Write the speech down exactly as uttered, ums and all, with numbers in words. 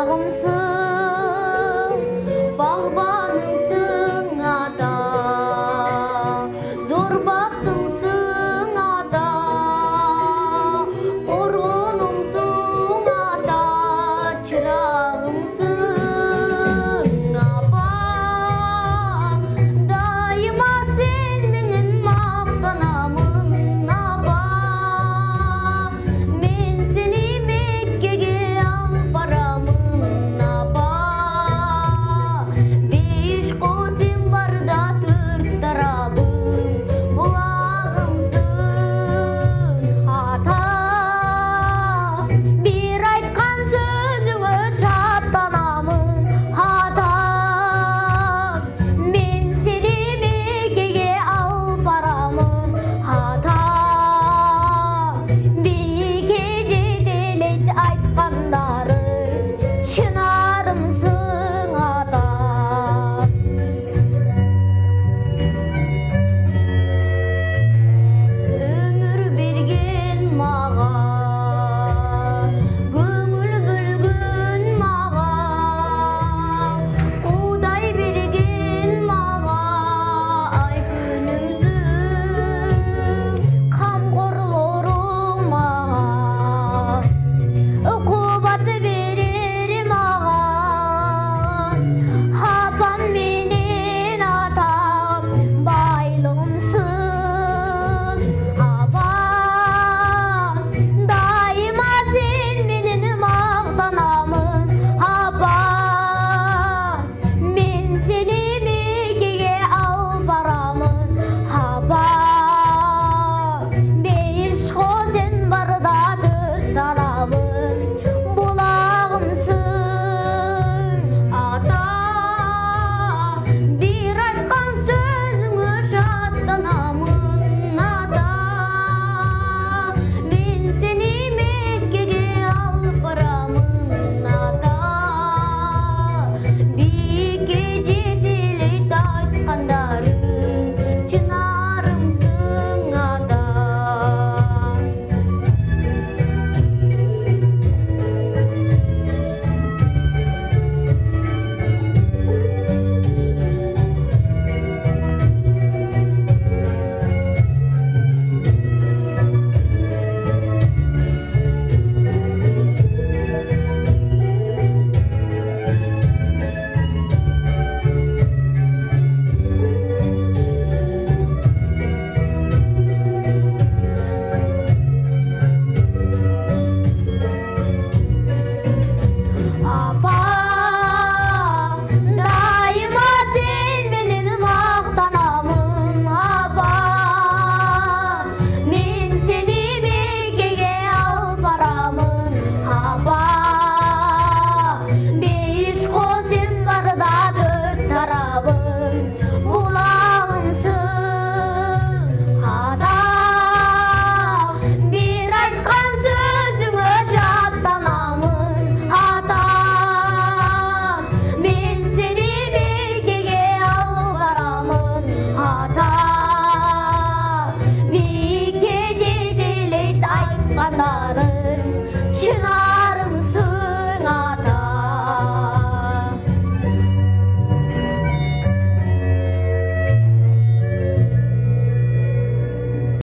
Bulağımsın, bağbanımsın ata, zor baktımsın ata, korgunumsun ata, çırağımsın apa. Daima sen menin maqtanamın apa. Men seni Mekke'ge alып baramın apa. Beş qosim barda төрт tarabım, bulağımsın ata. Bir айтқан sözüңө şatlanamын ата. Men seni Mekke'ge alып baramын ата. Биікке жетелейді айтқандарың, шынарымсың ата. Өмір берген маған, көңіл бөлген маған, құдай берген маған, ай күнімсің, қамқорларың маған, қуат берер маған, апам менен атам, байлығымсыз апа. Дайыма сен менен мақтанамын апа. Мен сені Меккеге алып барамын апа. Беш қосен барда төрт тарабым, булағымсың ата. Bir айтқан сөзіңе шаттанамын ата. Мен сені Меккеге алып барамын ата. Биікке жетелейді айтқандарың, шынарымсың ата. Апа, дайыма сен менен мақтанамын апа. Мен сені Меккеге алып барамын апа. Беш қосем барда төрт тарабың, булағымсың ата. Bir айтқан сөзіңе шаттанамын ата. Мен сені Меккеге алып барамын ата. Биікке жетелейді айтқандарың,